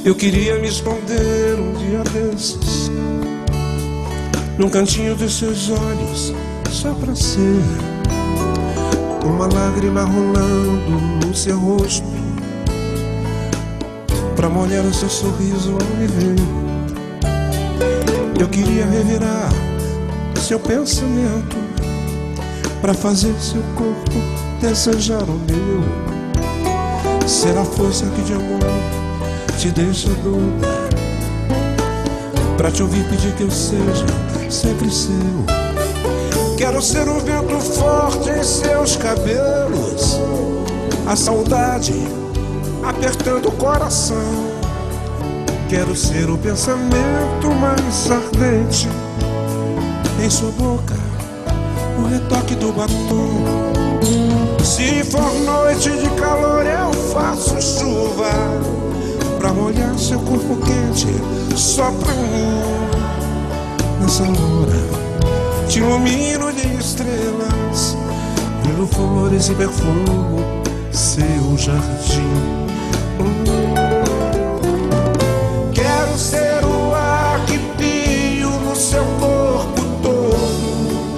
Eu queria me esconder um dia desses num cantinho dos seus olhos, só pra ser uma lágrima rolando no seu rosto, pra molhar o seu sorriso ao me ver. Eu queria revirar seu pensamento, pra fazer seu corpo desejar o meu. Ser a força que de amor te deixa doida, pra te ouvir pedir que eu seja sempre seu. Quero ser o vento forte em seus cabelos, a saudade apertando o coração. Quero ser o pensamento mais ardente em sua boca, o retoque do batom. Se for noite de calor eu faço chuva, pra molhar seu corpo quente só pra mim. Nessa hora te ilumino de estrelas, brilho flores e perfumo seu jardim. Quero ser o arrepio no seu corpo todo,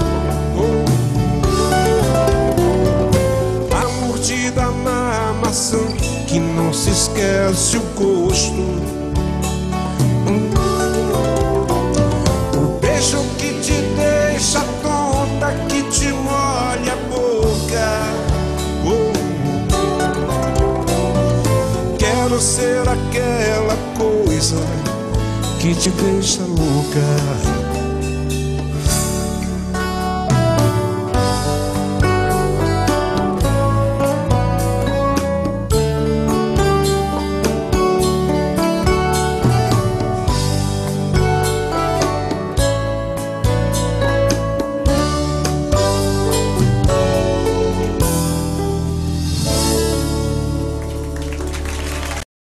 a mordida na maçã que não se esquece o gosto, o beijo que te deixa tonta, que te molha a boca. Quero ser aquela coisa que te deixa louca.